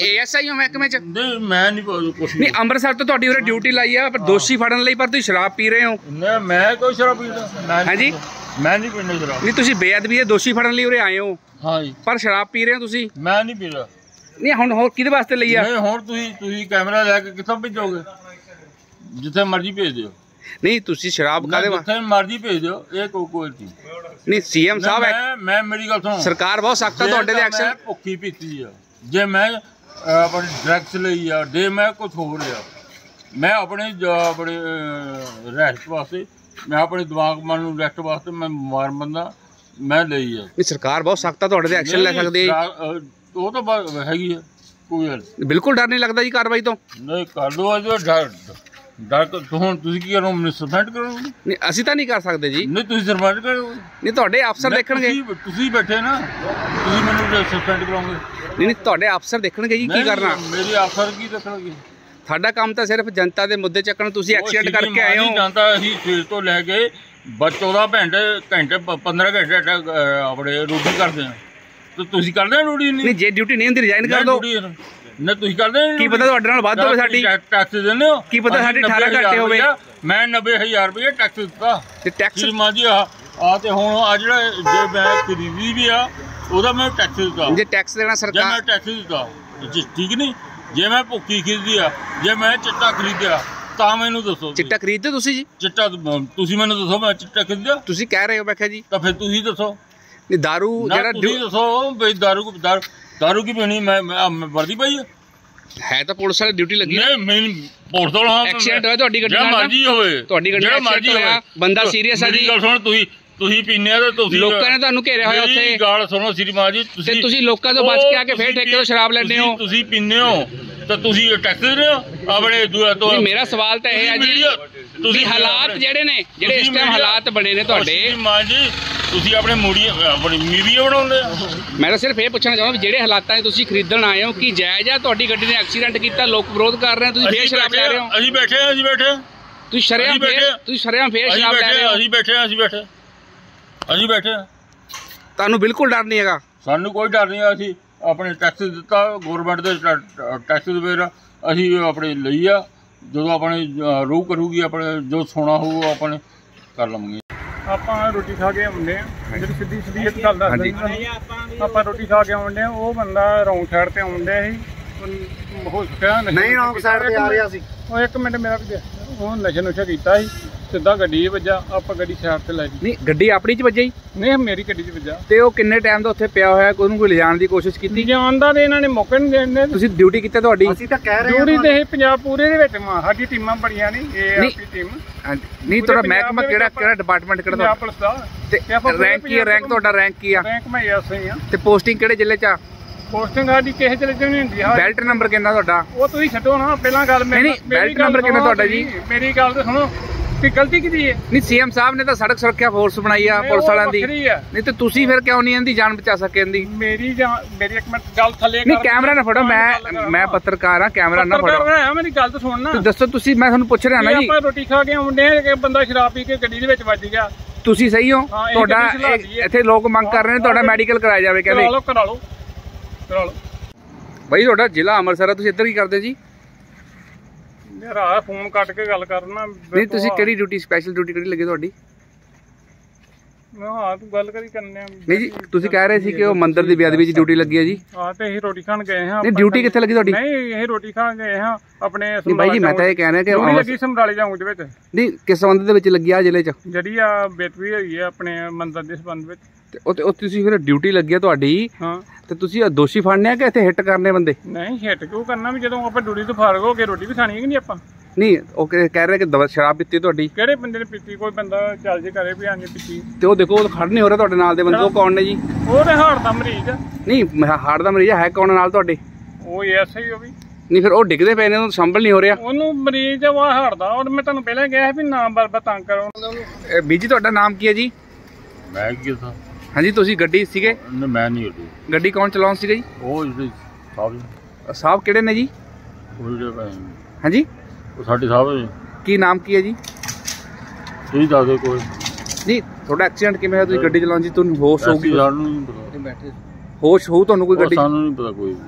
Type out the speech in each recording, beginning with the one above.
ASI ਹੋ महकमे च? नहीं मैं नहीं कुछ नहीं अमृतसर तो तुहाडी उरे ड्यूटी लाई है पर दोषी फड़न लई, पर तुसीं शराब पी रहे हो। नहीं मैं कोई शराब पीता हां जी, मैं नहीं पीना शराब। नहीं तुसीं बेअदबी दे दोषी फड़न लई उरे आए हो। हाँ जी। पर शराब पी रहे हो तुसीं? मैं नहीं पीता। नहीं हुण होर किहदे वास्ते लई आ? नहीं हुण तुसीं कैमरा लैके कित्थों भेजोगे? जिथे मर्जी भेज दिओ। नहीं तुसीं शराब कादे जिथे मर्जी भेज दिओ, ये कोई चीज नहीं। सीएम साहब मैं मेरी गल सुनो, सरकार बहुत सख्त है तुहाडे ते एक्शन। भुक्खी पीती आ जे मैं अपने ड्रग्स ਲਈ ਆ ਜੇ ਮੈਂ ਕੁਝ ਹੋ ਰਿਹਾ, ਮੈਂ ਆਪਣੇ ਰੈਸਟ ਵਾਸਤੇ, ਮੈਂ ਆਪਣੇ ਦਿਮਾਗ ਮਨ ਨੂੰ ਰੈਸਟ ਵਾਸਤੇ ਮੈਂ ਬਿਮਾਰ ਬੰਦਾ ਮੈਂ ਲਈ ਆ। ਨਹੀਂ ਸਰਕਾਰ ਬਹੁਤ ਸਖਤ ਆ ਤੁਹਾਡੇ ਤੇ ਐਕਸ਼ਨ ਲੈ ਸਕਦੀ ਹੈ। ਉਹ ਤਾਂ ਹੈਗੀ ਆ, ਕੋਈ ਗੱਲ ਬਿਲਕੁਲ ਡਰ ਨਹੀਂ ਲੱਗਦਾ ਜੀ ਕਾਰਵਾਈ ਤੋਂ? ਨਹੀਂ ਕਰ ਦੋ ਜੋ ਡਰ ਹੁਣ ਤੁਸੀਂ ਕੀ ਕਰੋ, ਮੈਨੂੰ ਸਸਪੈਂਡ ਕਰੋਗੇ? ਨਹੀਂ ਅਸੀਂ ਤਾਂ ਨਹੀਂ ਕਰ ਸਕਦੇ ਜੀ। ਨਹੀਂ ਤੁਸੀਂ ਸਸਪੈਂਡ ਕਰੋਗੇ? ਨਹੀਂ ਤੁਹਾਡੇ ਅਫਸਰ ਦੇਖਣਗੇ। ਤੁਸੀਂ ਬੈਠੇ ਨਾ, ਤੁਸੀਂ ਮੈਨੂੰ ਸਸਪੈਂਡ ਕਰੋਗੇ? ਨਹੀਂ ਤੁਹਾਡੇ ਅਫਸਰ ਦੇਖਣਗੇ ਜੀ ਕੀ ਕਰਨਾ। ਮੇਰੇ ਅਫਸਰ ਕੀ ਦੇਖਣਗੇ? ਸਾਡਾ ਕੰਮ ਤਾਂ ਸਿਰਫ ਜਨਤਾ ਦੇ ਮੁੱਦੇ ਚੱਕਣ। ਤੁਸੀਂ ਐਕਸੀਡੈਂਟ ਕਰਕੇ ਆਏ ਹੋ। ਜਨਤਾ ਅਸੀਂ ਸਵੇਰ ਤੋਂ ਲੈ ਕੇ 14 ਘੰਟੇ 15 ਘੰਟੇ ਆਪਣੇ ਡਿਊਟੀ ਕਰਦੇ ਆ, ਤੇ ਤੁਸੀਂ ਕਰਦੇ ਆ ਡਿਊਟੀ? ਨਹੀਂ ਜੇ ਡਿਊਟੀ ਨਹੀਂ ਹੁੰਦੀ ਰਿਜ਼ਾਈਨ ਕਰ ਦਿਓ। ਨਾ ਤੁਸੀਂ ਕਰਦੇ ਕੀ ਪਤਾ ਤੁਹਾਡੇ ਨਾਲ ਵੱਧ ਹੋਵੇ। ਸਾਡੀ ਟੈਕਸ ਦਿੰਦੇ ਹੋ, ਕੀ ਪਤਾ ਸਾਡੀ 18 ਘੰਟੇ ਹੋਵੇ। ਮੈਂ 90,000 ਰੁਪਏ ਟੈਕਸ ਦਿੱਤਾ ਤੇ ਟੈਕਸ ਮਾਂ ਜੀ ਆ ਤੇ ਹੁਣ ਆ ਜਿਹੜਾ ਜੇ ਮੈਂ ਖਰੀਦੀ ਵੀ ਆ ਉਹਦਾ ਮੈਂ ਟੈਕਸ ਦਿੱਤਾ। ਜੇ ਟੈਕਸ ਦੇਣਾ ਸਰਕਾਰ, ਮੈਂ ਟੈਕਸ ਦਿੱਤਾ ਠੀਕ ਨਹੀਂ। ਜੇ ਮੈਂ ਭੁੱਕੀ ਖਰੀਦੀ ਆ, ਜੇ ਮੈਂ ਚਿੱਟਾ ਖਰੀਦਿਆ ਤਾਂ ਮੈਨੂੰ ਦੱਸੋ। ਚਿੱਟਾ ਖਰੀਦਦੇ ਤੁਸੀਂ ਜੀ? ਚਿੱਟਾ ਤੁਸੀਂ ਮੈਨੂੰ ਦੱਸੋ, ਮੈਂ ਚਿੱਟਾ ਖਰੀਦਿਆ? ਤੁਸੀਂ ਕਹਿ ਰਹੇ ਹੋ। ਮੈਂ ਕਿਹਾ ਜੀ ਤਾਂ ਫਿਰ ਤੁਸੀਂ ਦੱਸੋ। ਨਹੀਂ ਦਾਰੂ ਜਿਹੜਾ ਤੁਸੀਂ ਦੱਸੋ ਬਈ ਦਾਰੂ ਕੀ ਪੀਣੀ? ਮੈਂ ਵਰਦੀ ਪਾਈ ਹੈ ਤਾਂ ਪੁਲਿਸ ਵਾਲੀ ਡਿਊਟੀ ਲੱਗੀ। ਨਹੀਂ ਮੈਨੂੰ ਪੁਲਿਸ ਵਾਲਾ ਐਕਸੀਡੈਂਟ ਹੋਇਆ ਤੁਹਾਡੀ ਗੱਡੀ ਨਾਲ? ਮਰਜ਼ੀ ਹੋਵੇ ਤੁਹਾਡੀ ਗੱਡੀ ਐਕਸੀਡੈਂਟ ਹੋਇਆ, ਬੰਦਾ ਸੀਰੀਅਸ ਆ ਜੀ। ਗੱਲ ਸੁਣ, ਤੁਸੀਂ ਪੀਨੇ ਆ ਤਾਂ ਤੁਸੀਂ ਲੋਕਾਂ ਨੇ ਤੁਹਾਨੂੰ ਘੇਰਿਆ ਹੋਇਆ ਉੱਥੇ। ਗੱਲ ਸੁਣੋ ਸ਼੍ਰੀਮਾਨ ਜੀ, ਤੁਸੀਂ ਲੋਕਾਂ ਤੋਂ ਬਚ ਕੇ ਆ ਕੇ ਫੇਰ ਠੇਕੇ ਤੋਂ ਸ਼ਰਾਬ ਲੈਂਦੇ ਹੋ। ਤੁਸੀਂ ਪੀਨੇ ਹੋ ਤਾਂ ਤੁਸੀਂ ਟੈਕਸ ਦੇ ਰਹੇ ਹੋ ਆਪਣੇ ਦੂਆ ਤੋਂ। ਮੇਰਾ ਸਵਾਲ ਤਾਂ ਇਹ ਹੈ ਜੀ, ਤੁਸੀਂ ਹਾਲਾਤ ਜਿਹੜੇ ਨੇ, ਜਿਹੜੇ ਇਸ ਟਾਈਮ ਹਾਲਾਤ ਬਣੇ ਨੇ ਤੁਹਾਡੇ ਸ਼੍ਰੀਮਾਨ ਜੀ, ਤੁਸੀਂ ਆਪਣੇ ਆਪਣੀ ਮੀਡੀਆ ਬਣਾਉਂਦੇ। ਮੈਂ ਤਾਂ ਸਿਰਫ ਇਹ ਪੁੱਛਣਾ ਚਾਹੁੰਦਾ ਵੀ ਜਿਹੜੇ ਹਾਲਾਤਾਂ 'ਚ ਤੁਸੀਂ ਖਰੀਦਣ ਆਏ ਹੋ ਕੀ ਜਾਇਜ਼ ਆ? ਤੁਹਾਡੀ ਗੱਡੀ ਨੇ ਐਕਸੀਡੈਂਟ ਕੀਤਾ, ਲੋਕ ਵਿਰੋਧ ਕਰ ਰਹੇ, ਤੁਸੀਂ ਫੇਰ ਸ਼ਰਾਬ ਲੈ ਰਹੇ ਹੋ। ਅਸੀਂ ਬੈਠੇ ਤੁਸੀਂ ਸ਼ਰੇਆਮ ਫੇਰ ਸ਼ਰਾਬ ਲੈ ਰਹੇ ਹੋ। ਅਸੀਂ ਬੈਠੇ ਤੁਹਾਨੂੰ ਬਿਲਕੁਲ ਡਰ ਨਹੀਂ ਹੈਗਾ? ਸਾਨੂੰ ਕੋਈ ਡਰ ਨਹੀਂ। ਅਸੀਂ ਆਪਣੇ ਟੈਕਸ ਦਿੱਤਾ, ਗੌਰਮੈਂਟ ਦੇ ਟੈਕਸ ਦੇ ਵੇਰ ਅਸੀਂ ਆਪਣੇ ਲਈ ਆ। ਜਦੋਂ ਆਪਣੇ ਰੂਹ ਕਰੂਗੀ, ਆਪਣੇ ਜੋ ਸੋਨਾ ਹੋਊ ਆਪਣੇ ਕਰ ਲਵਾਂਗੇ। ਆਪਾਂ ਰੋਟੀ ਖਾ ਕੇ ਆਉਂਦੇ ਆ, ਜਿਹੜੀ ਸਿੱਧੀ ਇੱਕ ਗੱਲ ਦੱਸਦਾ, ਆਪਾਂ ਰੋਟੀ ਖਾ ਕੇ ਆਉਂਦੇ ਆ, ਉਹ ਬੰਦਾ ਰੌਂਗ ਸਾਈਡ ਤੇ ਆਉਂਦੇ ਸੀ, ਹੋ ਚੁੱਕਿਆ ਨਹੀਂ ਰੌਂਗ ਸਾਈਡ ਤੇ ਆ ਰਿਹਾ ਸੀ। ਉਹ ਇੱਕ ਮਿੰਟ ਮੇਰਾ ਵੀ ਉਹ ਨਸ਼ਾ ਕੀਤਾ ਸੀ, ਸਿੱਧਾ ਗੱਡੀ 'ਚ ਵੱਜਾ, ਆਪਾਂ ਗੱਡੀ ਸਾਈਡ ਤੇ ਲੈ ਗਈ। ਨਹੀਂ ਗੱਡੀ ਆਪਣੀ 'ਚ ਵੱਜੀ? ਨਹੀਂ ਮੇਰੀ ਗੱਡੀ 'ਚ ਵੱਜਾ। ਤੇ ਉਹ ਕਿੰਨੇ ਟਾਈਮ ਦਾ ਉੱਥੇ ਪਿਆ ਹੋਇਆ, ਉਹਨੂੰ ਕੋਈ ਲਿਜਾਣ ਦੀ ਕੋਸ਼ਿਸ਼ ਕੀਤੀ? ਲਿਜਾਣ ਦਾ ਤੇ ਇਹਨਾਂ ਨੇ ਮੌਕਾ ਨਹੀਂ ਦੇਣ। ਤੁਸੀਂ ਡਿਊਟੀ ਕੀਤੀ ਤੁਹਾਡੀ? ਅਸੀਂ ਤਾਂ ਕਹਿ ਰਹੇ ਹਾਂ ਡਿਊਟੀ ਤੇ ਪੰਜਾਬ ਪੂਰੇ ਦੇ ਵਿੱਚ ਸਾਡੀ ਟੀਮਾਂ ਬੜੀਆਂ ਨਹੀਂ, ਇਹ ਆਪਣੀ ਟੀਮ। ਨਹੀਂ ਤੁਹਾਡਾ ਮਹਿਕਮਾ ਕਿਹੜਾ ਡਿਪਾਰਟਮੈਂਟ ਕਿਹੜਾ? ਪੰਜਾਬ ਪੁਲਿਸ ਦਾ। ਤੇ ਰੈਂਕ ਕੀ ਹੈ? ਰੈਂਕ ਤੁਹਾਡਾ ਰੈਂਕ ਕੀ ਆ? ਰੈਂਕ ਮੈਂ ਐਸਆਈ ਆ। ਤੇ ਪੋਸਟਿੰਗ ਕਿਹੜੇ ਜ਼ਿਲ੍ਹੇ 'ਚ ਆ? ਪੋਸਟਿੰਗ ਸਾਡੀ ਕਿਸੇ ਜ਼ਿਲ੍ਹੇ 'ਚ ਨਹੀਂ ਹੁੰਦੀ। ਬੈਲਟ ਨੰਬਰ ਕਿੰਨਾ ਤੁਹਾਡਾ? ਉਹ ਤੁਸੀਂ ਛੱਡੋ ਨਾ, ਪਹਿਲਾਂ ਗੱਲ ਨਹੀਂ ਬੈਲਟ ਨੰਬਰ ਕਿੰਨਾ ਤੁਹਾਡਾ ਜੀ? ਮੇਰੀ ਗੱਲ ਤਾਂ ਸੁਣੋ, ਗਲਤੀ ਕੀਤੀ ਹੈ। ਨਹੀਂ ਸੀਐਮ ਸਾਹਿਬ ਨੇ ਤਾਂ ਸੜਕ ਸੁਰੱਖਿਆ ਫੋਰਸ ਬਣਾਈ ਆ ਪੁਲਿਸ ਵਾਲਿਆਂ ਦੀ। ਨਹੀਂ ਤੇ ਤੁਸੀਂ ਫਿਰ ਕਿਉਂ ਨਹੀਂ ਇਹਦੀ ਜਾਨ ਬਚਾ ਸਕੇ? ਇਹਦੀ ਮੇਰੀ ਇੱਕ ਮਿੰਟ ਗੱਲ ਥੱਲੇ ਨਹੀਂ, ਕੈਮਰਾ ਨਾ ਫੜੋ। ਮੈਂ ਪੱਤਰਕਾਰ ਆ, ਕੈਮਰਾ ਨਾ ਫੜੋ। ਮੇਰੀ ਗੱਲ ਤਾਂ ਸੁਣਨਾ। ਦੱਸੋ ਤੁਸੀਂ, ਮੈਂ ਤੁਹਾਨੂੰ ਪੁੱਛ ਰਿਹਾ ਨਾ ਜੀ। ਆਪਾਂ ਰੋਟੀ ਖਾ ਕੇ ਆਉਂਦੇ ਆ, ਕਿ ਬੰਦਾ ਸ਼ਰਾਬ ਪੀ ਕੇ ਗੱਡੀ ਦੇ ਵਿੱਚ ਵੱਜ ਗਿਆ। ਤੁਸੀਂ ਸਹੀ ਹੋ? ਤੁਹਾਡਾ ਇੱਥੇ ਲੋਕ ਮੰਗ ਕਰ ਰਹੇ ਨੇ ਤੁਹਾਡਾ ਮੈਡੀਕਲ ਕਰਾਇਆ ਜਾਵੇ, ਕਹਿੰਦੇ ਕਰਾ ਲਓ। ਬਾਈ ਤੁਹਾਡਾ ਜ਼ਿਲ੍ਹਾ ਅੰਮ੍ਰਿਤਸਰ ਆ, ਤੁਸੀਂ ਇੱਧਰ ਕੀ ਕਰਦੇ ਜੀ? ਮੇਰਾ ਫੋਨ ਕੱਟ ਕੇ ਗੱਲ ਕਰਨਾ। ਨਹੀਂ ਤੁਸੀਂ ਕਿਹੜੀ ਡਿਊਟੀ, ਸਪੈਸ਼ਲ ਡਿਊਟੀ ਕਿਹੜੀ ਲੱਗੀ ਤੁਹਾਡੀ? ਹਾਂ ਤੂੰ ਗੱਲ ਕਰੀ ਕਰਨੇ। ਨਹੀਂ ਜੀ ਤੁਸੀਂ ਕਹਿ ਰਹੇ ਸੀ ਕਿ ਉਹ ਮੰਦਿਰ ਦੀ ਬੇਅਦਬੀ ਵਿੱਚ ਡਿਊਟੀ ਲੱਗੀ ਹੈ ਜੀ। ਹਾਂ ਤੇ ਅਸੀਂ ਰੋਟੀ ਖਾਣ ਗਏ ਹਾਂ। ਨਹੀਂ ਡਿਊਟੀ ਕਿੱਥੇ ਲੱਗੀ ਤੁਹਾਡੀ? ਨਹੀਂ ਇਹ ਰੋਟੀ ਖਾਣ ਗਏ ਹਾਂ ਆਪਣੇ। ਨਹੀਂ ਬਾਈ ਜੀ ਮੈਂ ਤਾਂ ਇਹ ਕਹਿ ਰਿਹਾ ਕਿ ਲੱਗੀ ਸਮਰਾਲੇ ਚੌਂਕ ਦੇ ਵਿੱਚ। ਨਹੀਂ ਕਿਸ ਸੰਬੰਧ ਦੇ ਵਿੱਚ ਲੱਗੀ ਆ ਜ਼ਿਲ੍ਹੇ 'ਚ? ਜਿਹੜੀ ਆ ਬੇਅਦਬੀ ਹੋਈ ਹੈ ਆਪਣੇ ਮੰਦਿਰ ਦੇ ਸੰਬੰਧ ਵਿੱਚ। ਤੇ ਉਹ ਤੁਸੀਂ ਫਿਰ ਡਿਊਟੀ ਲੱਗੀ ਆ ਤੁਹਾਡੀ? ਹਾਂ ਤੇ ਤੁਸੀਂ ਦੋਸ਼ੀ ਫੜਨੇ ਆ ਕਿ ਇੱਥੇ ਹਿੱਟ ਕਰਨੇ ਬੰਦੇ? ਨਹੀਂ ਹਿੱਟ ਕਿਉਂ ਕਰਨਾ, ਵੀ ਜਦੋਂ ਆਪਾਂ ਡਿਊਟੀ ਤੋਂ ਫਾਰਗ ਹੋ ਕੇ ਰੋਟੀ ਵੀ ਖਾਣੀ ਹੈ ਕਿ ਨਹੀਂ ਆਪਾਂ? ਨਹੀਂ ਉਹ ਕਹਿ ਰਹੇ ਕਿ ਸ਼ਰਾਬ ਪੀਤੀ ਤੁਹਾਡੀ? ਕਿਹੜੇ ਬੰਦੇ ਨੇ ਪੀਤੀ? ਕੋਈ ਬੰਦਾ ਚੱਲ ਜੇ ਕਰੇ ਵੀ ਆਂਗੇ ਪੀਤੀ। ਤੇ ਉਹ ਦੇਖੋ ਉਹ ਖੜ ਨਹੀਂ ਹੋ ਰਿਹਾ ਤੁਹਾਡੇ ਨਾਲ ਦੇ ਬੰਦੇ, ਉਹ ਕੌਣ ਨੇ ਜੀ? ਉਹ ਤੇ ਹਾਰਟ ਦਾ ਮਰੀਜ਼ ਆ। ਨਹੀਂ ਹਾਰਟ ਦਾ ਮਰੀਜ਼ ਹੈ ਕੌਣ ਨਾਲ ਤੁਹਾਡੇ? ਉਹ ਐਸਆਈ ਉਹ ਵੀ। ਨਹੀਂ ਫਿਰ ਉਹ ਡਿੱਗਦੇ ਪਏ ਨੇ, ਉਹਨੂੰ ਸੰਭਲ ਨਹੀਂ ਹੋ ਰਿਹਾ। ਉਹਨੂੰ ਮਰੀਜ਼ ਆ ਹਾਰਟ ਦਾ, ਔਰ ਮੈਂ ਤੁਹਾਨੂੰ ਪਹਿਲਾਂ ਕਿਹਾ ਵੀ ਨਾ ਬਾਰ ਤੰਗ ਕਰੋ। ਬੀਜੀ ਤੁਹਾਡਾ ਨਾਮ ਕੀ ਹੈ ਜੀ? ਮੈਂ ਕੀ ਦੱਸਾਂ? ਹਾਂਜੀ ਤੁਸੀਂ ਗੱਡੀ ਸੀਗੇ? ਮੈਂ ਨਹੀਂ ਗੱਡੀ ਕੌਣ ਚਲਾਉਣ ਸੀਗਾ ਜੀ? ਉਹ ਸਾਹਿਬ ਕਿਹੜੇ ਨੇ ਜੀ? ਹਾਂਜੀ ਉਹ ਸਾਡੇ ਸਾਹਿਬ। ਕੀ ਨਾਮ ਕੀ ਹੈ ਜੀ? ਤੁਸੀਂ ਦੱਸ ਦਿਓ। ਕੋਈ ਨਹੀਂ ਤੁਹਾਡਾ ਐਕਸੀਡੈਂਟ ਕਿਵੇਂ ਹੋਇਆ? ਤੁਸੀਂ ਗੱਡੀ ਚਲਾਉਣ ਜੀ, ਤੁਹਾਨੂੰ ਹੋਸ਼ ਹੋਊਗੀ? ਸਾਨੂੰ ਨਹੀਂ ਪਤਾ। ਹੋਸ਼ ਹੋਊ ਤੁਹਾਨੂੰ ਕੋਈ ਗੱਡੀ? ਸਾਨੂੰ ਨਹੀਂ ਪਤਾ ਕੋਈ।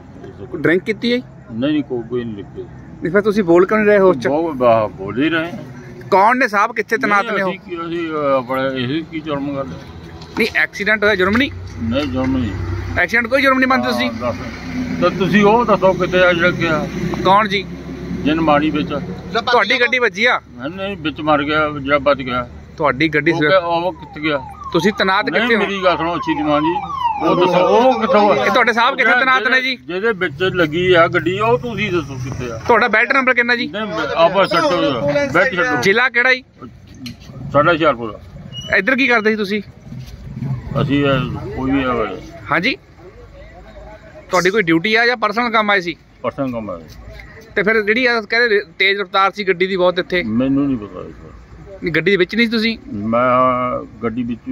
ਦੱਸੋ। ਡਰਿੰਕ ਕੀਤੀ ਹੈ? ਨਹੀਂ ਕੋਈ ਨਹੀਂ ਲਿਖੇ। ਨਹੀਂ ਫਿਰ ਤੁਸੀਂ ਬੋਲ ਕਿਉਂ ਨਹੀਂ ਰਹੇ ਹੋਸ਼ ਚ? ਬੋਲ ਹੀ ਰਹੇ। ਕੌਣ ਨੇ ਸਾਹਿਬ, ਕਿੱਥੇ ਤੈਨਾਤ ਨੇ ਉਹ? ਅਸੀਂ ਆਪਣੇ ਇਹ ਕੀ ਜੁਰਮ ਕਰਦੇ? ਨਹੀਂ ਐਕਸੀਡੈਂਟ ਹੋਇਆ, ਜੁਰਮ ਨਹੀਂ? ਨਹੀਂ ਜੁਰਮ ਨਹੀਂ। ਐਕਸੀਡੈਂਟ ਕੋਈ ਜੁਰਮ ਨਹੀਂ ਮੰਨਦੇ ਤੁਸੀਂ? ਤਾਂ ਤੁਸੀਂ ਉਹ ਦੱਸੋ ਕਿੱਥੇ ਆ ਜਿਹੜਾ ਗਿਆ? ਕੌਣ ਜੀ? ਜਿਨ ਮਾੜੀ ਵਿੱਚ ਤੁਹਾਡੀ ਗੱਡੀ ਵੱਜੀ ਆ? ਨਹੀਂ ਵਿੱਚ ਮਰ ਗਿਆ ਜਿਹੜਾ ਬਚ ਗਿਆ। ਤੁਹਾਡੀ ਗੱਡੀ ਉਹ ਕਿੱਥੇ ਗਿਆ? ਤੁਸੀਂ ਤੈਨਾਤ ਕਿੱਥੇ ਹੋ? ਮੇਰੀ ਗੱਲ ਸੁਣੋ ਅੱਛੀ ਦੀ ਮਾਂ ਜੀ, ਉਹ ਦੱਸੋ ਉਹ ਕਿੱਥੋਂ ਆ? ਇਹ ਤੁਹਾਡੇ ਸਾਹਿਬ ਕਿੱਥੇ ਤੈਨਾਤ ਨੇ ਜੀ? ਜਿਹਦੇ ਵਿੱਚ ਲੱਗੀ ਆ ਗੱਡੀ ਉਹ ਤੁਸੀਂ ਦੱਸੋ ਕਿੱਥੇ ਆ? ਤੁਹਾਡਾ ਬੈਲਟ ਨੰਬਰ ਕਿੰਨਾ ਜੀ? ਆਪਾਂ ਛੱਡੋ ਬੈਠ ਛੱਡੋ। ਜ਼ਿਲ੍ਹਾ ਕਿਹੜਾ ਜੀ? ਸਾਡਾ ਹੁਸ਼ਿਆਰਪੁਰ। ਇੱਧਰ ਕੀ ਕਰਦੇ ਸੀ ਤੁਸੀਂ? ਅਸੀਂ ਕੋਈ ਵੀ ਹਾਂਜੀ, ਤੁਹਾਡੀ ਕੋਈ ਡਿਊਟੀ ਆ ਜਾਂ ਪਰਸਨਲ ਕੰਮ ਆਏ ਸੀ? ਪਰਸਨਲ ਕੰਮ ਆ। ਤੇ ਫਿਰ ਜਿਹੜੀ ਕਹਿੰਦੇ ਤੇਜ਼ ਰਫ਼ਤਾਰ ਸੀ ਗੱਡੀ ਦੀ ਬਹੁਤ ਇੱਥੇ? ਮੈਨੂੰ ਨਹੀਂ ਪਤਾ। ਗੱਡੀ ਦੇ ਵਿੱਚ ਨਹੀਂ ਸੀ ਤੁਸੀਂ? ਮੈਂ ਗੱਡੀ ਵਿੱਚ